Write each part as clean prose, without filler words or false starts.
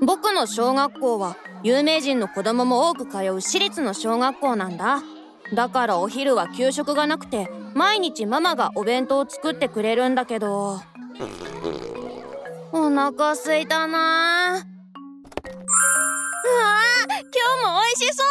僕の小学校は有名人の子供も多く通う私立の小学校なんだ。だからお昼は給食がなくて毎日ママがお弁当を作ってくれるんだけど、お腹すいたな。今日も美味しそう。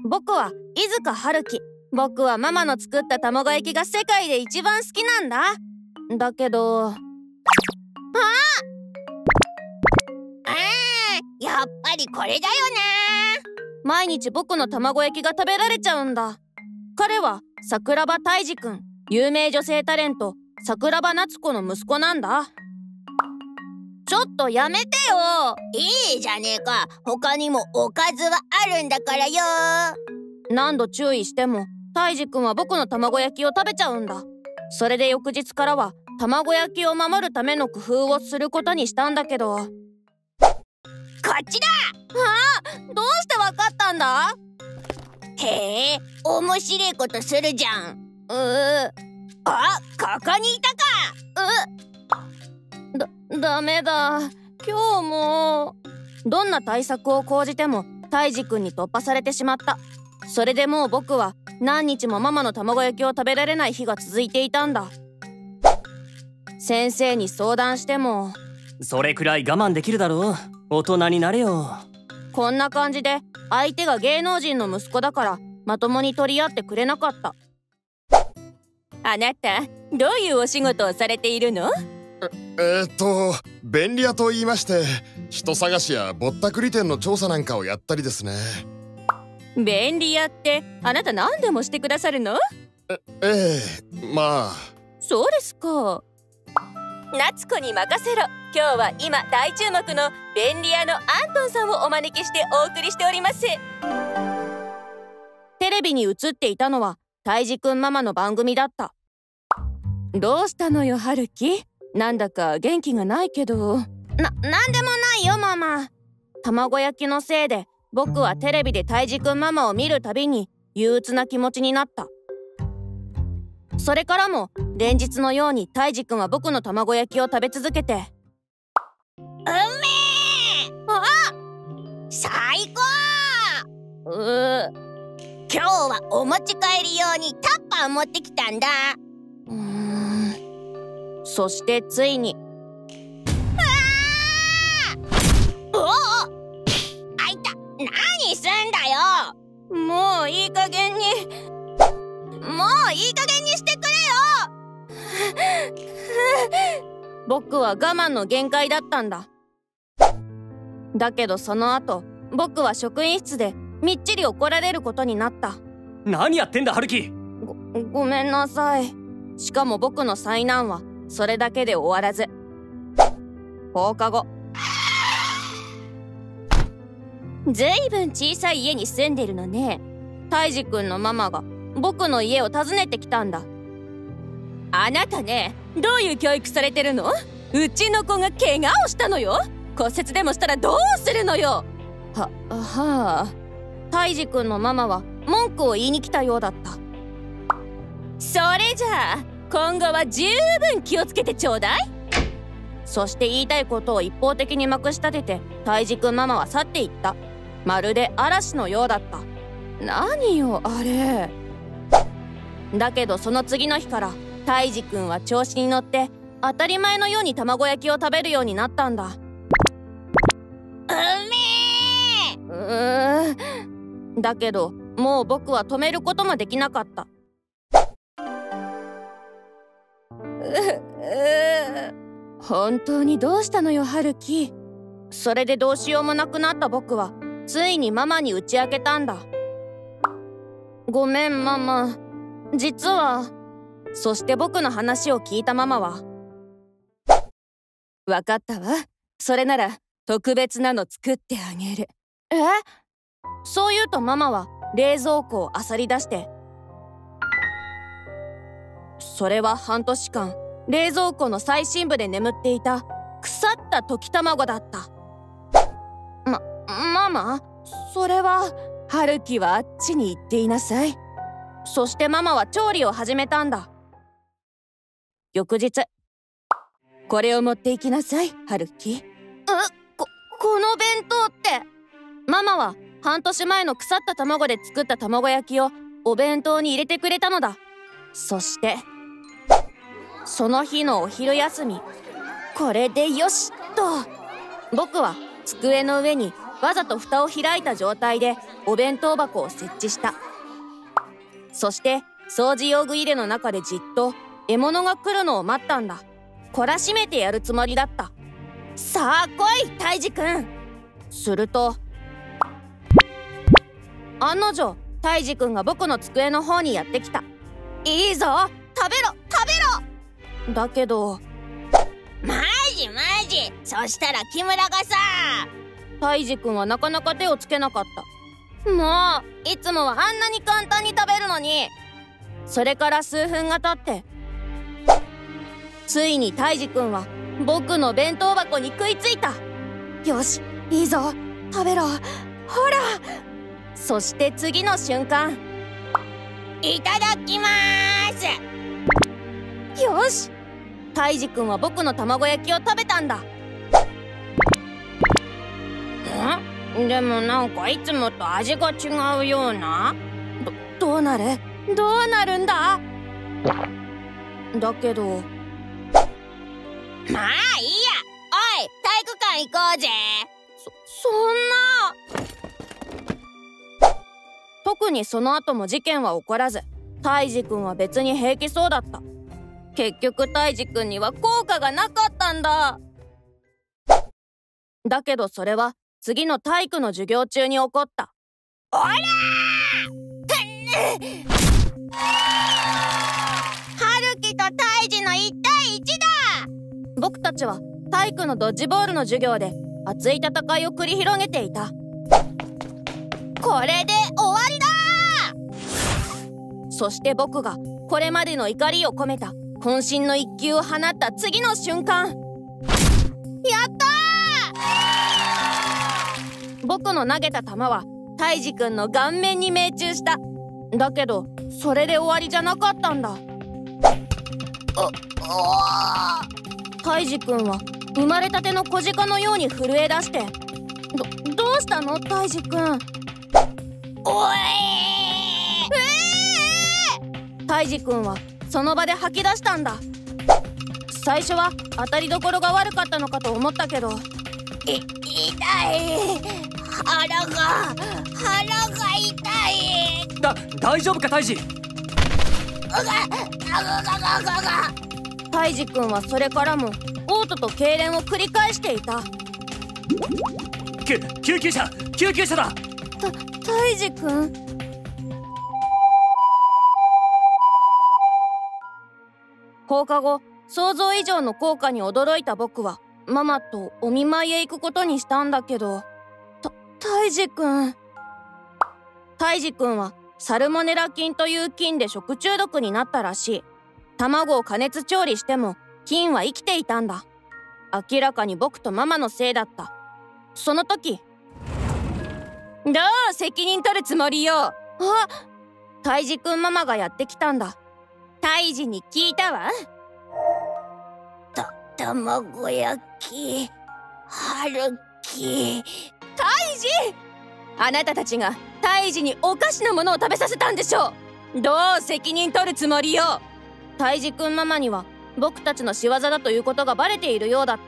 僕は飯塚春樹。僕はママの作った卵焼きが世界で一番好きなんだ。だけどやっぱりこれだよね。 毎日僕の卵焼きが食べられちゃうんだ。彼は桜庭泰治くん、有名女性タレント桜庭夏子の息子なんだ。ちょっとやめてよ。 いいじゃねえか。他にもおかずはあるんだからよ。 何度注意しても泰治くんは僕の卵焼きを食べちゃうんだ。それで翌日からは卵焼きを守るための工夫をすることにしたんだけど。 こっちだ。 どうしてわかったんだ？ へえ、面白いことするじゃん。あ、ここにいたか。ダメだ。今日もどんな対策を講じても泰治くんに突破されてしまった。それでもう僕は何日もママの卵焼きを食べられない日が続いていたんだ。先生に相談しても、 それくらい我慢できるだろう。大人になれよ。 こんな感じで相手が芸能人の息子だからまともに取り合ってくれなかった。 あなたどういうお仕事をされているの？ 便利屋と言いまして、人探しやぼったくり店の調査なんかをやったりですね。 便利屋ってあなた何でもしてくださるの？ まあ。 そうですか。夏子に任せろ。今日は今大注目の便利屋のアントンさんをお招きしてお送りしております。 テレビに映っていたのは泰治くんママの番組だった。 どうしたのよ春樹。なんだか元気がないけど。 なんでもないよママ。卵焼きのせいで僕はテレビで泰治くんママを見るたびに憂鬱な気持ちになった。それからも連日のように泰治くんは僕の卵焼きを食べ続けて、 うめえ。最高。今日はお持ち帰り用にタッパー持ってきたんだ。 そしてついに。 あいた。何すんだよ。 もういい加減にしてくれよ。僕は我慢の限界だったんだ。だけどその後僕は職員室でみっちり怒られることになった。 何やってんだ春樹。 ごめんなさい。しかも僕の災難はそれだけで終わらず、放課後、 ずいぶん小さい家に住んでるのね。 泰治くんのママが僕の家を訪ねてきたんだ。 あなたね、どういう教育されてるの？うちの子が怪我をしたのよ。骨折でもしたらどうするのよ。 はあ。泰治くんのママは文句を言いに来たようだった。 それじゃあ今後は十分気をつけてちょうだい。 そして言いたいことを一方的にまくし立てて泰治くんママは去っていった。まるで嵐のようだった。何よあれ。だけどその次の日から泰治くんは調子に乗って当たり前のように卵焼きを食べるようになったんだ。だけどもう僕は止めることもできなかった。 本当にどうしたのよ春樹。 それでどうしようもなくなった僕はついにママに打ち明けたんだ。ごめんママ、実は。そして僕の話を聞いたママは、 わかったわ。それなら特別なの作ってあげる。 そう言うとママは冷蔵庫を漁り出して、それは半年間冷蔵庫の最深部で眠っていた腐った溶き卵だった。ママ、それは。 春樹はあっちに行っていなさい。 そしてママは調理を始めたんだ。翌日、 これを持って行きなさい春樹。 このお弁当って。ママは半年前の腐った卵で作った卵焼きをお弁当に入れてくれたのだ。そしてその日のお昼休み、これでよしと僕は机の上にわざと蓋を開いた状態でお弁当箱を設置した。そして掃除用具入れの中でじっと獲物が来るのを待ったんだ。懲らしめてやるつもりだった。さあ来いタイジ君。すると案の定タイジ君が僕の机の方にやってきた。いいぞ、食べろ食べろ。だけどマジそしたら木村がさ。 タイジ君はなかなか手をつけなかった。もういつもはあんなに簡単に食べるのに。それから数分が経ってついにタイジ君は僕の弁当箱に食いついた。よし、いいぞ、食べろ、ほら。そして次の瞬間、 いただきまーす。 よし、タイジ君は僕の卵焼きを食べたんだ。 でもなんかいつもと味が違うような。 どうなるんだ。だけどまあいいや。おい、体育館行こうぜ。 そんな。特にその後も事件は起こらず、タイジ君は別に平気そうだった。結局タイジ君には効果がなかったんだ。だけどそれは次の体育の授業中に起こった。 おらー春樹とタイジの1対1だ。 僕たちは体育のドッジボールの授業で熱い戦いを繰り広げていた。 これで終わりだ。 そして僕がこれまでの怒りを込めた渾身の一球を放った次の瞬間、やったー！僕の投げた球はタイジ君の顔面に命中した。だけどそれで終わりじゃなかったんだ。タイジ君は生まれたての小鹿のように震え出して、どうしたのタイジ君。 おいタイジ君はその場で吐き出したんだ。最初は当たりどころが悪かったのかと思ったけど、 痛い。腹が痛い。 大丈夫かタイジ。 タイジ君はそれからも嘔吐と痙攣を繰り返していた。 救急車だ。 タイジ君。放課後、想像以上の効果に驚いた僕はママとお見舞いへ行くことにしたんだけど、タイジ君はサルモネラ菌という菌で食中毒になったらしい。卵を加熱調理しても菌は生きていたんだ。明らかに僕とママのせいだった。その時、 どう責任取るつもりよ。 タイジ君ママがやってきたんだ。 タイジに聞いたわ。 卵焼き、春樹。 タイジ！あなたたちがタイジにおかしなものを食べさせたんでしょう。どう責任取るつもりよ。 タイジ君ママには僕たちの仕業だということがバレているようだった。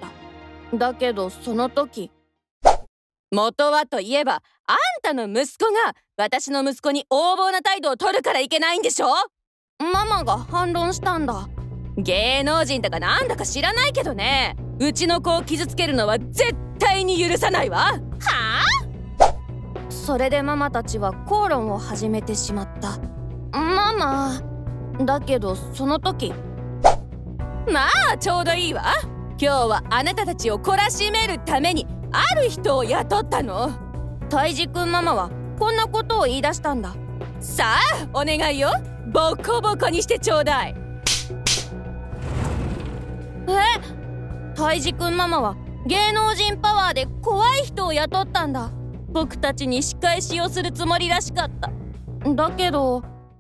だけどその時、 元はといえばあんたの息子が私の息子に横暴な態度を取るからいけないんでしょ。 ママが反論したんだ。 芸能人だかなんだか知らないけどね、うちの子を傷つけるのは絶対に許さないわ。はあ？それでママたちは口論を始めてしまった。ママ。だけどその時、 まあちょうどいいわ。今日はあなたたちを懲らしめるためにある人を雇ったの。 タイジ君ママはこんなことを言い出したんだ。 さあお願いよ、ボコボコにしてちょうだい。 タイジ君ママは芸能人パワーで怖い人を雇ったんだ。僕たちに仕返しをするつもりらしかった。だけど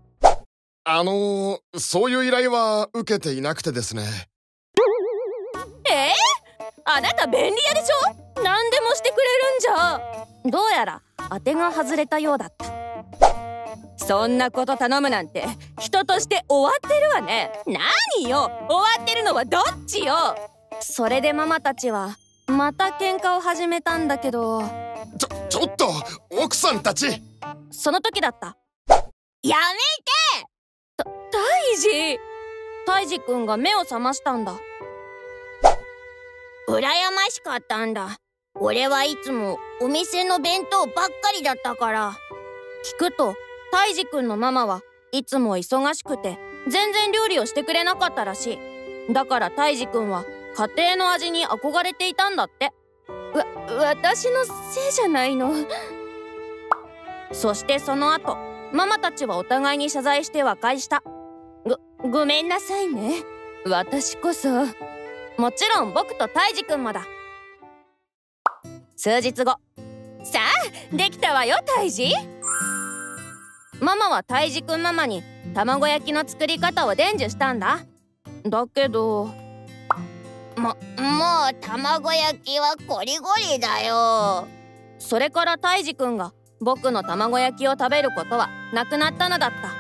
そういう依頼は受けていなくてですね。 あなた便利屋でしょ。 何でもしてくれるんじゃ。どうやら当てが外れたようだった。そんなこと頼むなんて人として終わってるわね。何よ、終わってるのはどっちよ。それでママたちはまた喧嘩を始めたんだけど、 ちょっと奥さんたち。 その時だった。 やタイジくんが目を覚ましたんだ。 めて。羨ましかったんだ。俺はいつもお店の弁当ばっかりだったから。 聞くとタイジくんのママはいつも忙しくて全然料理をしてくれなかったらしい。だからタイジくんは家庭の味に憧れていたんだって。私のせいじゃないの。そしてその後ママたちはお互いに謝罪して和解した。ごめんなさいね。私こそ。もちろん僕とタイジくんもだ。数日後。 さあ、できたわよタイジ。 ママはタイジくんママに卵焼きの作り方を伝授したんだ。だけどもう卵焼きはゴリゴリだよ。 それからタイジくんが僕の卵焼きを食べることはなくなったのだった。